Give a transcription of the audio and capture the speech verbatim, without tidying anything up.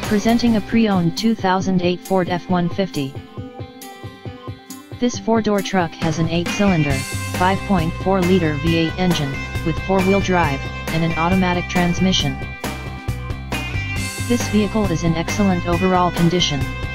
Presenting a pre-owned two thousand eight Ford F one fifty. This four-door truck has an eight-cylinder, five point four liter V eight engine, with four-wheel drive, and an automatic transmission. This vehicle is in excellent overall condition.